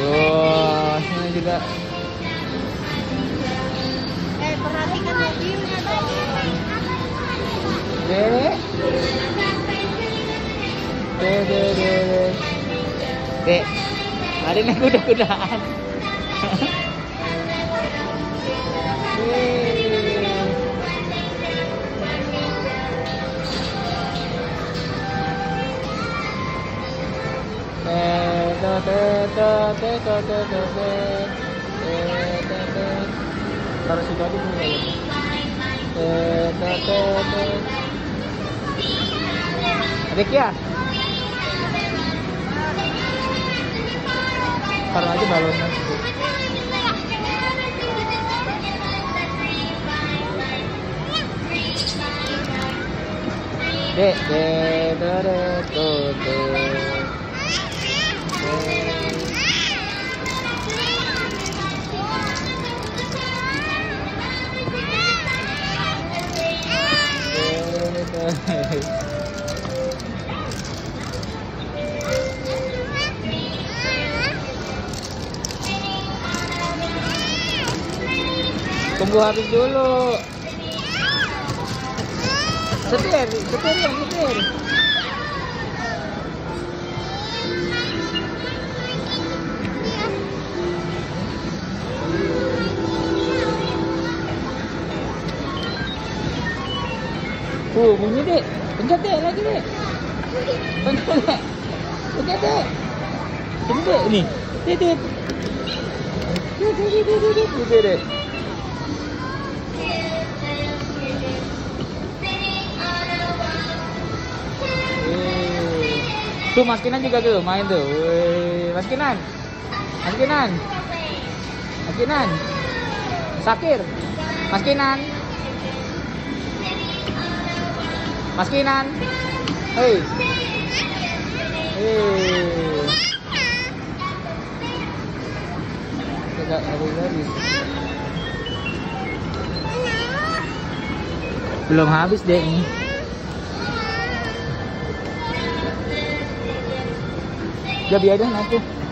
Wah, sini juga. Perhatikan mobilnya dong. Dek. Dek. Mari naik kuda-kudaan. Taruh situ aja dulu ya. Adik ya. Taruh aja balonnya situ. Dek, tunggu habis dulu. Setir. Bunyi dek. Pencet dek lagi dek. Pencet dek. Ini dek nih. Dek. Dek. Tuh Mas Kinan juga tuh main tuh. Wih, Mas Kinan. Sakir. Mas Kinan. Hei. Tidak ada lagi. Belum habis deh ini. Ya biarin aku.